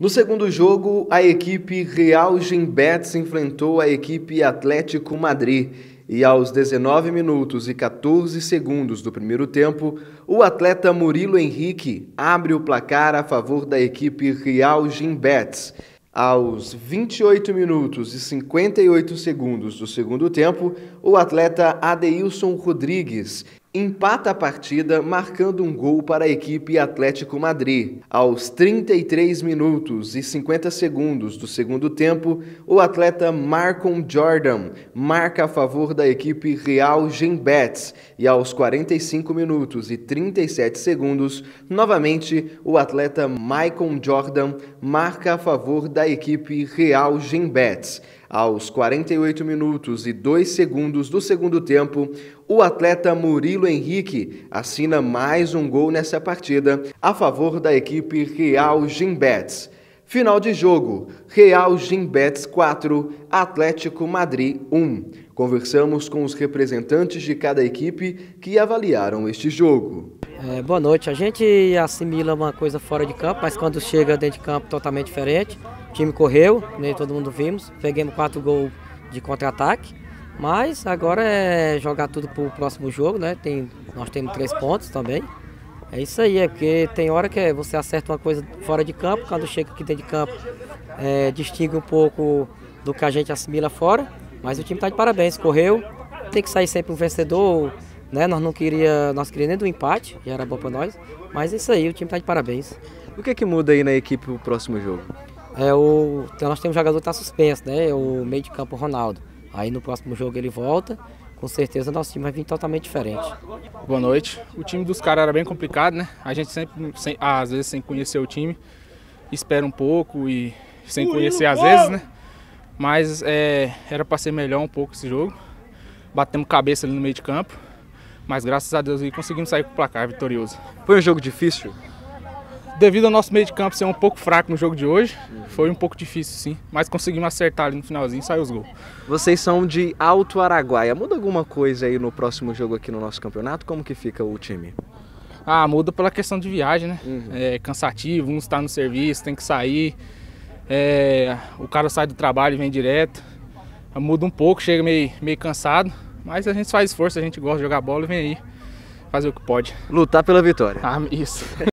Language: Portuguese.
No segundo jogo, a equipe Real Gimbetes enfrentou a equipe Atlético Madrid e aos 19 minutos e 14 segundos do primeiro tempo, o atleta Murilo Henrique abre o placar a favor da equipe Real Gimbetes. Aos 28 minutos e 58 segundos do segundo tempo, o atleta Adeilson Rodrigues empata a partida marcando um gol para a equipe Atlético Madrid. Aos 33 minutos e 50 segundos do segundo tempo, o atleta Marcon Jordan marca a favor da equipe Real Gimbetes. E aos 45 minutos e 37 segundos, novamente, o atleta Maicon Jordan marca a favor da equipe Real Gimbetes. Aos 48 minutos e 2 segundos do segundo tempo, o atleta Murilo Henrique assina mais um gol nessa partida a favor da equipe Real Gimbetes. Final de jogo, Real Gimbetes 4, Atlético Madrid 1. Conversamos com os representantes de cada equipe que avaliaram este jogo. Boa noite, a gente assimila uma coisa fora de campo, mas quando chega dentro de campo totalmente diferente. O time correu, nem todo mundo vimos, pegamos 4 gols de contra-ataque, mas agora é jogar tudo para o próximo jogo, né? Nós temos 3 pontos também. É isso aí, porque tem hora que você acerta uma coisa fora de campo, quando chega aqui dentro de campo, distingue um pouco do que a gente assimila fora, mas o time está de parabéns, correu, tem que sair sempre um vencedor, né? Nós queríamos nem do empate, já era bom para nós, mas é isso aí, o time está de parabéns. O que muda aí na equipe para o próximo jogo? Então nós temos um jogador que está suspenso, né? O meio de campo Ronaldo. Aí no próximo jogo ele volta, com certeza nosso time vai vir totalmente diferente. Boa noite. O time dos caras era bem complicado, né? A gente às vezes sem conhecer o time, espera um pouco e sem conhecer às vezes, né? Mas era para ser melhor um pouco esse jogo. Batemos cabeça ali no meio de campo, mas graças a Deus conseguimos sair com o placar vitorioso. Foi um jogo difícil? Devido ao nosso meio de campo ser um pouco fraco no jogo de hoje, foi um pouco difícil sim, mas conseguimos acertar ali no finalzinho e saiu os gols. Vocês são de Alto Araguaia, muda alguma coisa aí no próximo jogo aqui no nosso campeonato? Como que fica o time? Muda pela questão de viagem, né? É cansativo, uns está no serviço, tem que sair, o cara sai do trabalho e vem direto, muda um pouco, chega meio cansado, mas a gente faz esforço, a gente gosta de jogar bola e vem aí fazer o que pode. Lutar pela vitória. Isso.